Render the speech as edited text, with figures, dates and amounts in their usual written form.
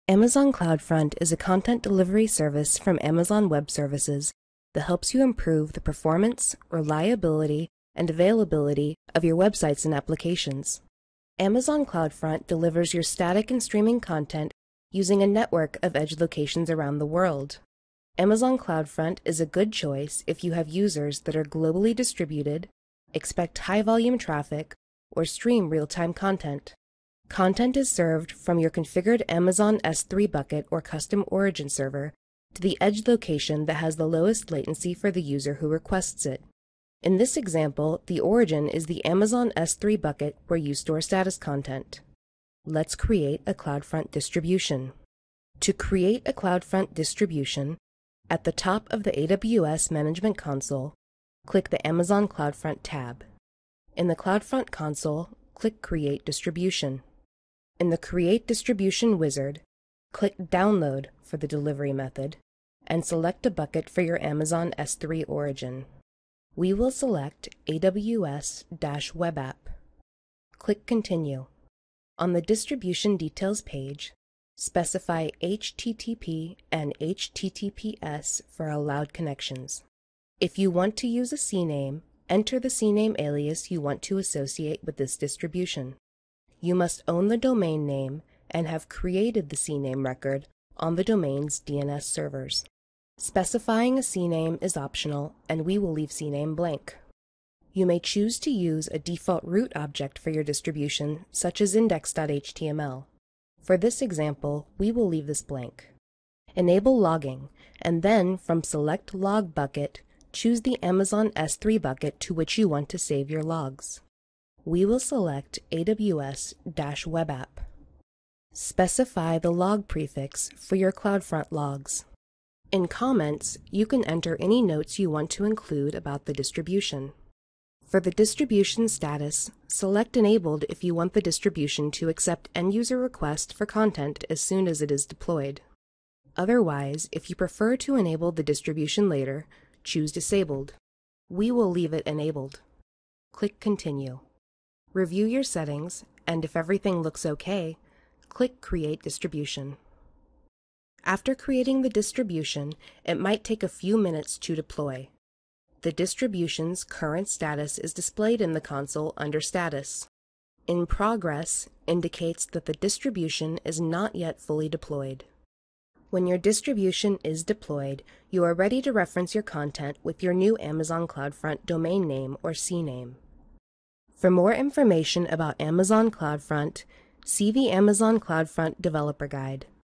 Amazon CloudFront is a content delivery service from Amazon Web Services that helps you improve the performance, reliability, and availability of your websites and applications. Amazon CloudFront delivers your static and streaming content using a network of edge locations around the world. Amazon CloudFront is a good choice if you have users that are globally distributed, expect high-volume traffic, or stream real-time content. Content is served from your configured Amazon S3 bucket or custom origin server to the edge location that has the lowest latency for the user who requests it. In this example, the origin is the Amazon S3 bucket where you store status content. Let's create a CloudFront distribution. To create a CloudFront distribution, at the top of the AWS Management Console, click the Amazon CloudFront tab. In the CloudFront console, click Create Distribution. In the Create Distribution wizard, click Download for the delivery method, and select a bucket for your Amazon S3 origin. We will select AWS-Web App. Click Continue. On the Distribution Details page, specify HTTP and HTTPS for allowed connections. If you want to use a CNAME, enter the CNAME alias you want to associate with this distribution. You must own the domain name and have created the CNAME record on the domain's DNS servers. Specifying a CNAME is optional, and we will leave CNAME blank. You may choose to use a default root object for your distribution, such as index.html. For this example, we will leave this blank. Enable logging, and then from Select Log Bucket, choose the Amazon S3 bucket to which you want to save your logs. We will select AWS-Web App. Specify the log prefix for your CloudFront logs. In comments, you can enter any notes you want to include about the distribution. For the distribution status, select Enabled if you want the distribution to accept end-user requests for content as soon as it is deployed. Otherwise, if you prefer to enable the distribution later, choose Disabled. We will leave it enabled. Click Continue. Review your settings, and if everything looks okay, click Create Distribution. After creating the distribution, it might take a few minutes to deploy. The distribution's current status is displayed in the console under Status. In Progress indicates that the distribution is not yet fully deployed. When your distribution is deployed, you are ready to reference your content with your new Amazon CloudFront domain name or CNAME. For more information about Amazon CloudFront, see the Amazon CloudFront Developer Guide.